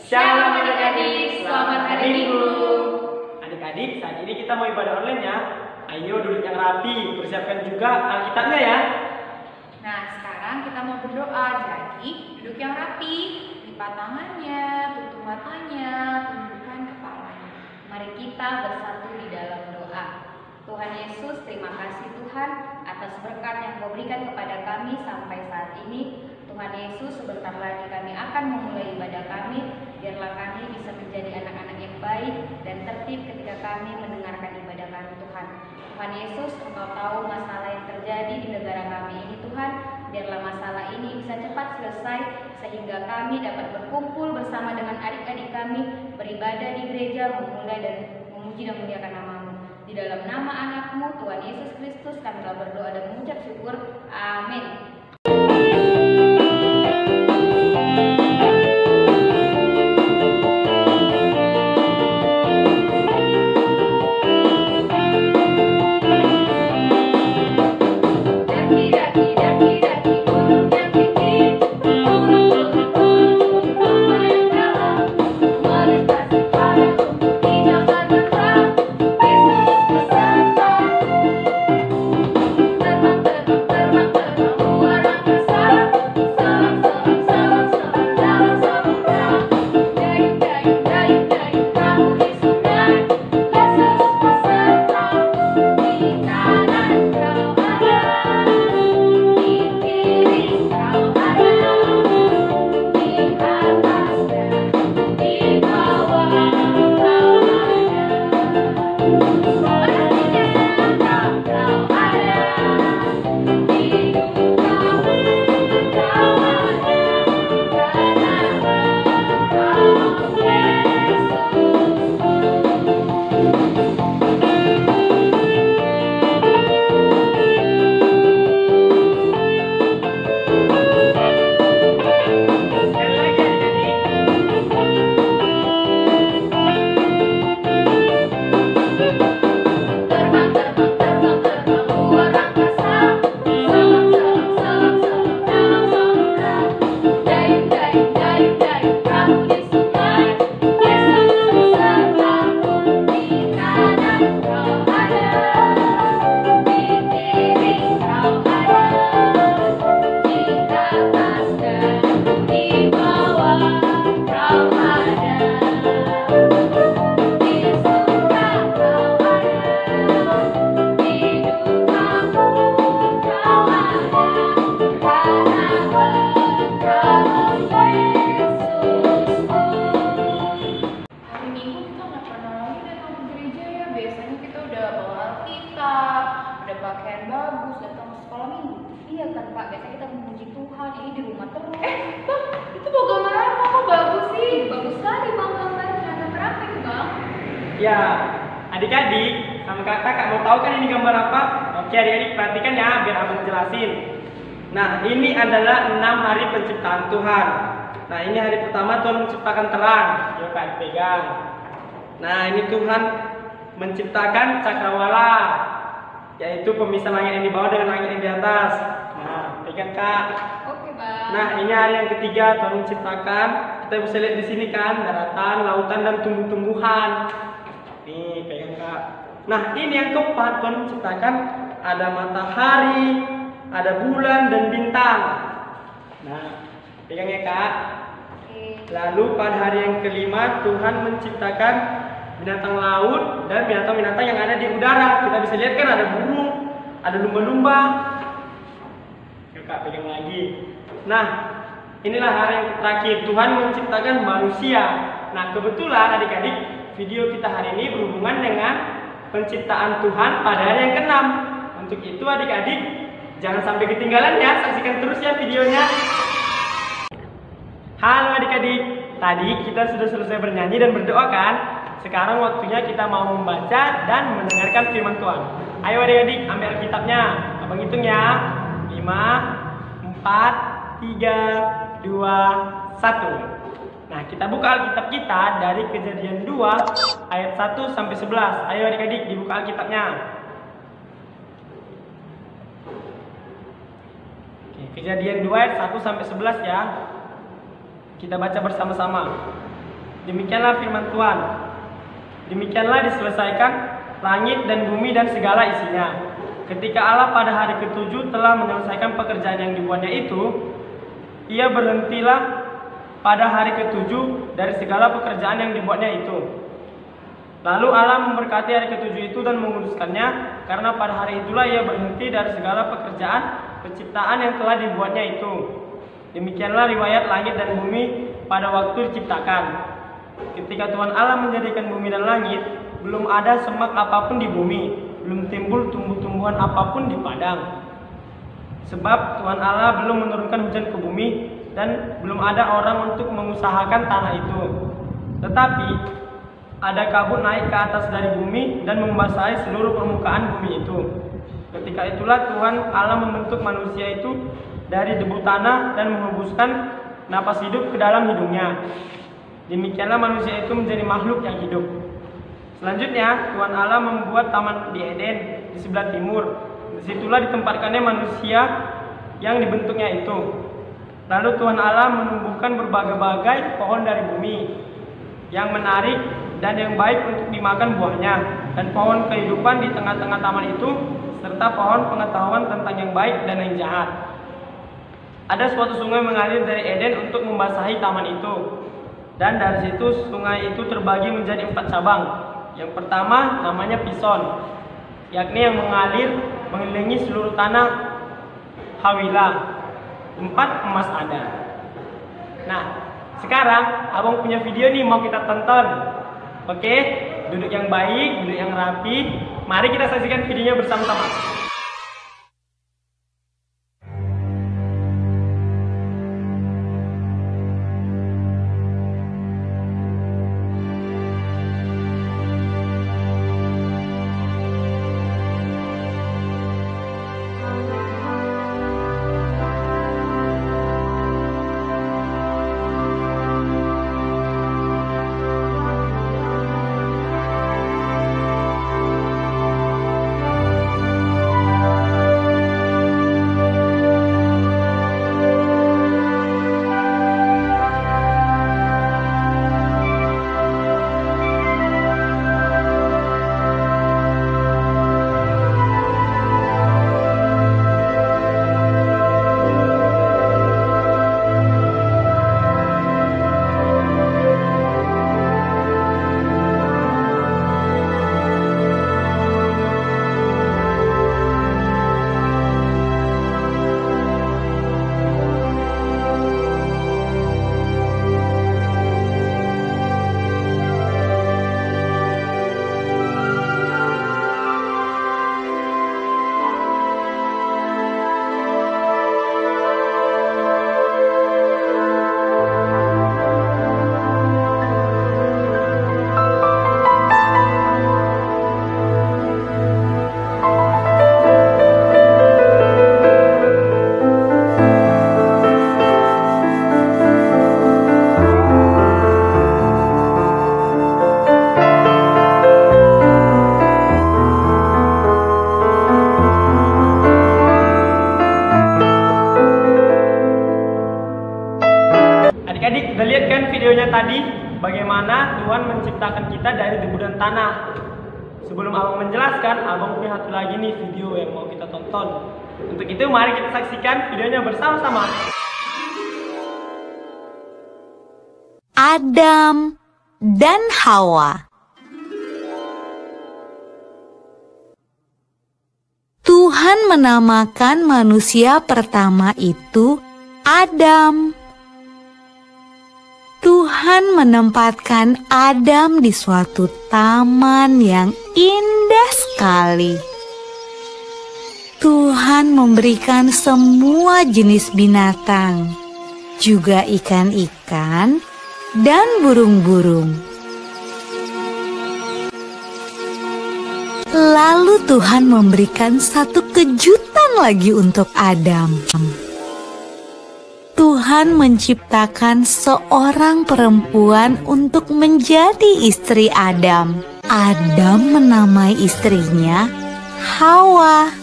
Shalom adik-adik, selamat hari Minggu. Adik-adik, saat ini kita mau ibadah online ya. Ayo duduk yang rapi, persiapkan juga Alkitabnya ya. Nah, sekarang kita mau berdoa, jadi duduk yang rapi, lipat tangannya, tutup matanya, tundukkan kepalanya. Mari kita bersatu di dalam doa. Tuhan Yesus, terima kasih Tuhan atas berkat yang Kau berikan kepada kami sampai saat ini. Tuhan Yesus, sebentar lagi kami akan memulai ibadah kami. Biarlah kami bisa menjadi anak-anak yang baik dan tertib ketika kami mendengarkan ibadah kami Tuhan. Tuhan Yesus, Engkau tahu masalah yang terjadi di negara kami ini Tuhan. Biarlah masalah ini bisa cepat selesai sehingga kami dapat berkumpul bersama dengan adik-adik kami, beribadah di gereja, memulai dan memuji dan memuliakan nama-Mu. Di dalam nama anak-Mu, Tuhan Yesus Kristus, kami telah berdoa dan mengucap syukur. Amin. Pakaian bagus, datang ke sekolah minggu. Iya kan Pak, biasanya kita memuji Tuhan, ini di rumah terus. Bang, itu bawa gambar apa? Kok bagus sih? Bagus sekali Bang, gambarnya. Ada berapa itu Bang? Ya, adik-adik sama kakak mau tahu kan ini gambar apa? Oke adik-adik perhatikan ya, biar abang jelasin. Nah, ini adalah 6 hari penciptaan Tuhan. Nah, ini hari pertama Tuhan menciptakan terang. Yuk kak pegang. Nah, ini Tuhan menciptakan cakrawala, yaitu pemisah langit yang di bawah dengan langit yang di atas. Nah, pegang kak. Oke Bang. Nah, ini hari yang ketiga Tuhan menciptakan. Kita bisa lihat di sini kan, daratan, lautan dan tumbuh-tumbuhan. Nih, pegang kak. Nah, ini yang keempat Tuhan menciptakan ada matahari, ada bulan dan bintang. Nah, pegang ya kak. Oke. Lalu pada hari yang kelima Tuhan menciptakan binatang laut dan binatang-binatang yang ada di udara. Kita bisa lihat kan ada burung, ada lumba-lumba. Yuk kak pegang lagi. Nah, inilah hari yang terakhir Tuhan menciptakan manusia. Nah, kebetulan adik-adik video kita hari ini berhubungan dengan penciptaan Tuhan pada hari yang ke-6. Untuk itu adik-adik jangan sampai ketinggalan ya, saksikan terus ya videonya. Halo adik-adik, tadi kita sudah selesai bernyanyi dan berdoa kan? Sekarang waktunya kita mau membaca dan mendengarkan firman Tuhan. Ayo adik-adik, ambil Alkitabnya. Abang hitung ya. 5, 4, 3, 2, 1. Nah, kita buka Alkitab kita dari Kejadian 2 ayat 1 sampai 11. Ayo adik-adik dibuka Alkitabnya. Oke, Kejadian 2 ayat 1 sampai 11 ya. Kita baca bersama-sama. Demikianlah firman Tuhan. Demikianlah diselesaikan langit dan bumi dan segala isinya. Ketika Allah pada hari ke-7 telah menyelesaikan pekerjaan yang dibuatnya itu, ia berhentilah pada hari ke-7 dari segala pekerjaan yang dibuatnya itu. Lalu Allah memberkati hari ke-7 itu dan menguduskannya, karena pada hari itulah ia berhenti dari segala pekerjaan penciptaan yang telah dibuatnya itu. Demikianlah riwayat langit dan bumi pada waktu diciptakan. Ketika Tuhan Allah menjadikan bumi dan langit, belum ada semak apapun di bumi, belum timbul tumbuh-tumbuhan apapun di padang. Sebab Tuhan Allah belum menurunkan hujan ke bumi, dan belum ada orang untuk mengusahakan tanah itu. Tetapi ada kabut naik ke atas dari bumi dan membasahi seluruh permukaan bumi itu. Ketika itulah Tuhan Allah membentuk manusia itu dari debu tanah dan menghembuskan napas hidup ke dalam hidungnya. Demikianlah manusia itu menjadi makhluk yang hidup. Selanjutnya Tuhan Allah membuat taman di Eden di sebelah timur. Disitulah ditempatkannya manusia yang dibentuknya itu. Lalu Tuhan Allah menumbuhkan berbagai-bagai pohon dari bumi yang menarik dan yang baik untuk dimakan buahnya, dan pohon kehidupan di tengah-tengah taman itu, serta pohon pengetahuan tentang yang baik dan yang jahat. Ada suatu sungai mengalir dari Eden untuk membasahi taman itu, dan dari situ sungai itu terbagi menjadi 4 cabang. Yang pertama namanya Pison, yakni yang mengalir mengelilingi seluruh tanah Hawila. 4 emas ada. Nah, sekarang abang punya video nih mau kita tonton. Oke, duduk yang baik, duduk yang rapi. Mari kita saksikan videonya bersama-sama. Adik-adik udah lihat kan videonya tadi bagaimana Tuhan menciptakan kita dari debu dan tanah. Sebelum abang menjelaskan, abang punya satu lagi nih video yang mau kita tonton. Untuk itu mari kita saksikan videonya bersama-sama. Adam dan Hawa. Tuhan menamakan manusia pertama itu Adam. Tuhan menempatkan Adam di suatu taman yang indah sekali. Tuhan memberikan semua jenis binatang, juga ikan-ikan dan burung-burung. Lalu Tuhan memberikan satu kejutan lagi untuk Adam. Tuhan menciptakan seorang perempuan untuk menjadi istri Adam. Adam menamai istrinya Hawa.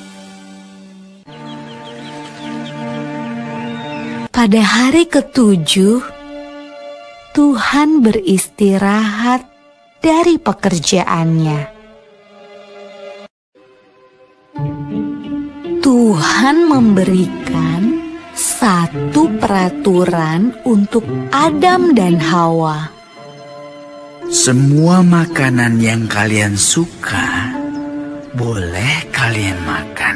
Pada hari ke-7, Tuhan beristirahat dari pekerjaannya. Tuhan memberikan satu peraturan untuk Adam dan Hawa. Semua makanan yang kalian suka boleh kalian makan,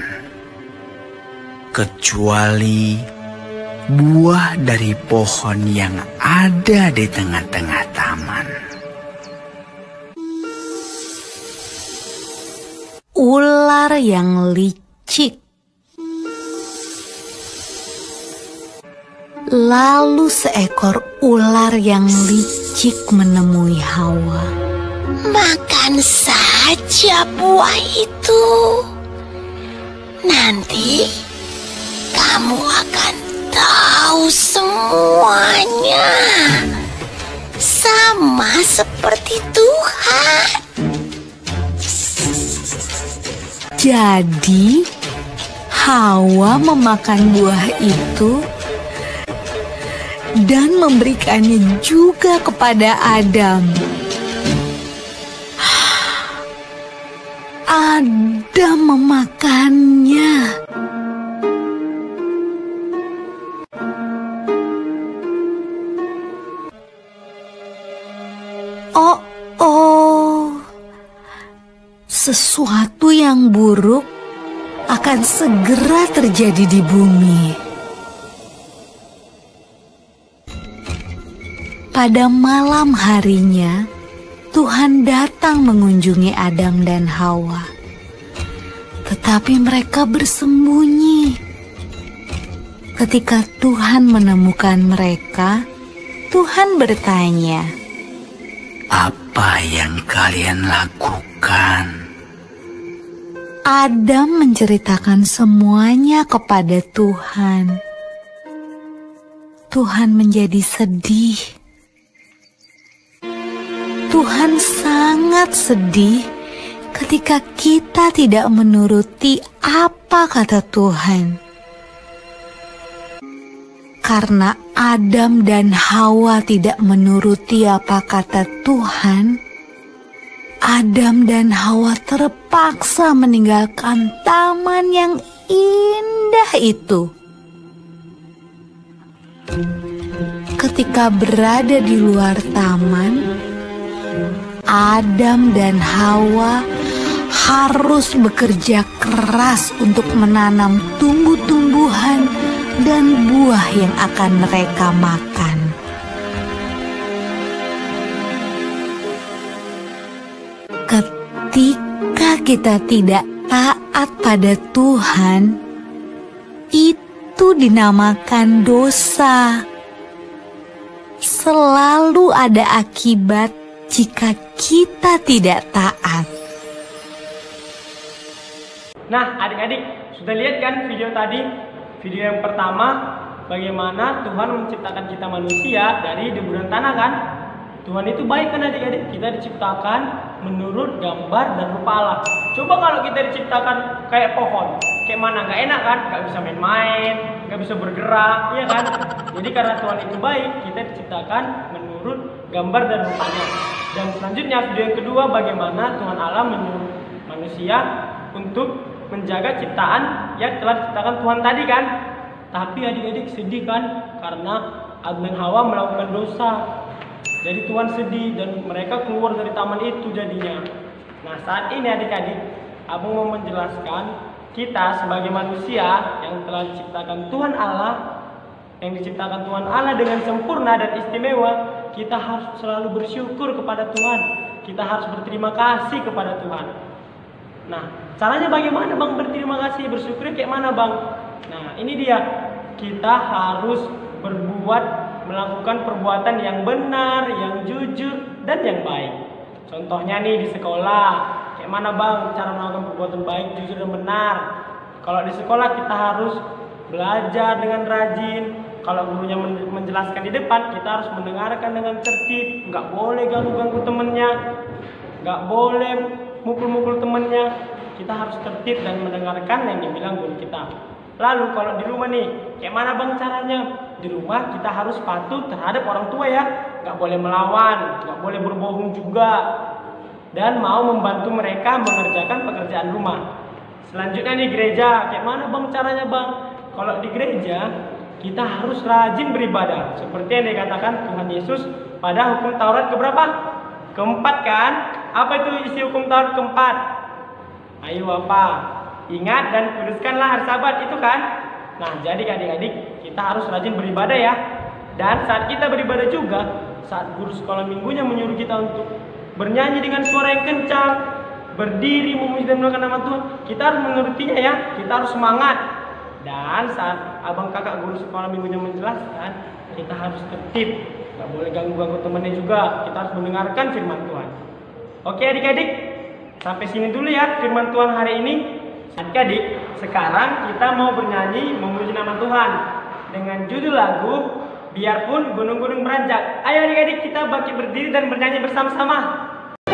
kecuali buah dari pohon yang ada di tengah-tengah taman. Ular yang licik. Lalu seekor ular yang licik menemui Hawa. Makan saja buah itu. Nanti kamu akan tahu semuanya. Sama seperti Tuhan. Jadi Hawa memakan buah itu dan memberikannya juga kepada Adam. Adam memakannya. Oh, sesuatu yang buruk akan segera terjadi di bumi. Pada malam harinya, Tuhan datang mengunjungi Adam dan Hawa. Tetapi mereka bersembunyi. Ketika Tuhan menemukan mereka, Tuhan bertanya, Apa yang kalian lakukan? Adam menceritakan semuanya kepada Tuhan. Tuhan menjadi sedih. Tuhan sangat sedih ketika kita tidak menuruti apa kata Tuhan. Karena Adam dan Hawa tidak menuruti apa kata Tuhan, Adam dan Hawa terpaksa meninggalkan taman yang indah itu. Ketika berada di luar taman, Adam dan Hawa harus bekerja keras untuk menanam tumbuh-tumbuhan dan buah yang akan mereka makan. Ketika kita tidak taat pada Tuhan, itu dinamakan dosa. Selalu ada akibat jika kita tidak taat. Nah, adik-adik, sudah lihat kan video tadi? Video yang pertama, bagaimana Tuhan menciptakan kita manusia dari debu dan tanah kan? Tuhan itu baik kan adik-adik? Kita diciptakan menurut gambar dan rupa Allah. Coba kalau kita diciptakan kayak pohon, kayak mana? Gak enak kan? Gak bisa main-main, gak bisa bergerak, iya kan? Jadi karena Tuhan itu baik, kita diciptakan menurut gambar dan rupanya. Dan selanjutnya video yang kedua, bagaimana Tuhan Allah menyuruh manusia untuk menjaga ciptaan yang telah diciptakan Tuhan tadi kan. Tapi adik-adik sedih kan, karena Adam dan Hawa melakukan dosa. Jadi Tuhan sedih dan mereka keluar dari taman itu jadinya. Nah, saat ini adik-adik, Abang mau menjelaskan kita sebagai manusia yang telah diciptakan Tuhan Allah, yang diciptakan Tuhan Allah dengan sempurna dan istimewa, kita harus selalu bersyukur kepada Tuhan. Kita harus berterima kasih kepada Tuhan. Nah, caranya bagaimana Bang berterima kasih, bersyukurnya kayak mana Bang? Nah, ini dia. Kita harus melakukan perbuatan yang benar, yang jujur, dan yang baik. Contohnya nih di sekolah, kayak mana Bang cara melakukan perbuatan baik, jujur, dan benar? Kalau di sekolah kita harus belajar dengan rajin. Kalau gurunya menjelaskan di depan, kita harus mendengarkan dengan tertib. Nggak boleh ganggu-ganggu temennya, nggak boleh mukul-mukul temennya. Kita harus tertib dan mendengarkan yang dibilang guru kita. Lalu kalau di rumah nih, kayak mana bang caranya? Di rumah kita harus patuh terhadap orang tua ya, nggak boleh melawan, nggak boleh berbohong juga, dan mau membantu mereka mengerjakan pekerjaan rumah. Selanjutnya nih gereja, kayak mana bang caranya bang? Kalau di gereja kita harus rajin beribadah, seperti yang dikatakan Tuhan Yesus pada hukum Taurat keberapa? Keempat kan? Apa itu isi hukum Taurat keempat? Ayo apa? Ingat dan kuduskanlah hari Sabat, itu kan? Nah, jadi adik-adik kita harus rajin beribadah ya. Dan saat kita beribadah juga, saat guru sekolah minggunya menyuruh kita untuk bernyanyi dengan suara yang kencang, berdiri memuji dan melakukan nama Tuhan, kita harus menurutinya ya. Kita harus semangat. Dan saat abang kakak guru sekolah minggunya menjelaskan, kita harus tertib, nggak boleh ganggu-ganggu temannya juga. Kita harus mendengarkan firman Tuhan. Oke adik-adik, sampai sini dulu ya firman Tuhan hari ini. Adik-adik, sekarang kita mau bernyanyi memuji nama Tuhan dengan judul lagu Biarpun Gunung-Gunung Beranjak. Ayo adik-adik, kita bangkit berdiri dan bernyanyi bersama-sama.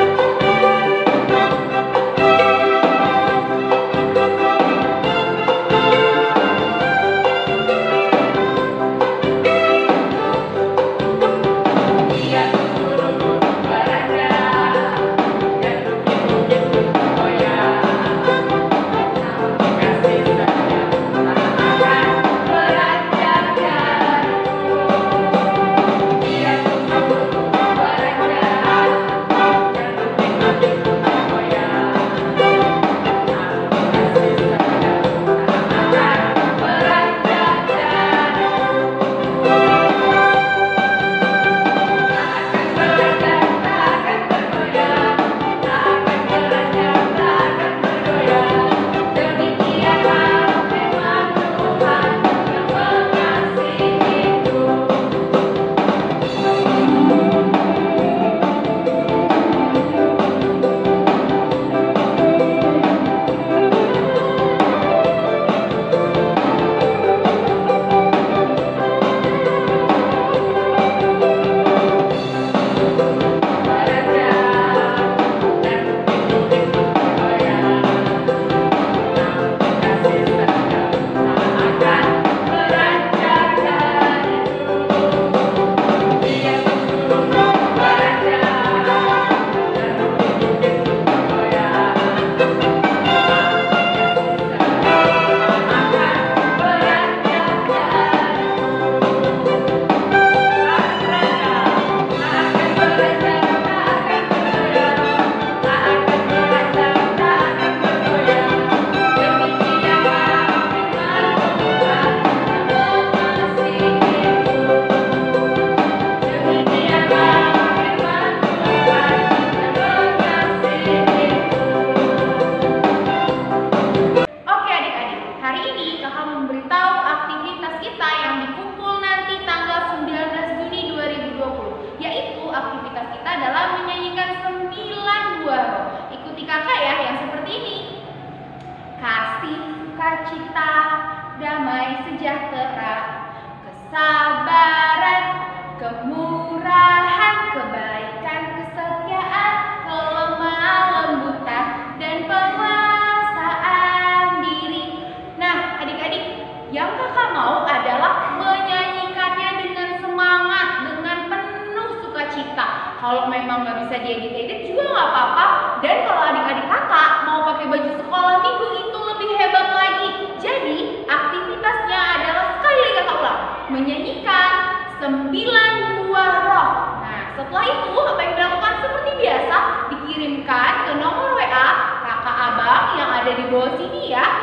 Sukacita, damai sejahtera, kesabaran, kemurahan, kebaikan, kesetiaan, kelemah lembutan, dan penguasaan diri. Nah, adik-adik, yang kakak mau adalah menyanyikannya dengan semangat, dengan penuh sukacita. Kalau memang nggak bisa diedit-edit juga nggak apa-apa. Dan kalau adik-adik kakak mau pakai baju sekolah minggu itu lebih hebat lagi. Jadi aktivitasnya adalah, sekali lagi kakak ulang, menyanyikan 9 buah roh. Nah, setelah itu apa yang dilakukan seperti biasa, dikirimkan ke nomor WA kakak abang yang ada di bawah sini ya.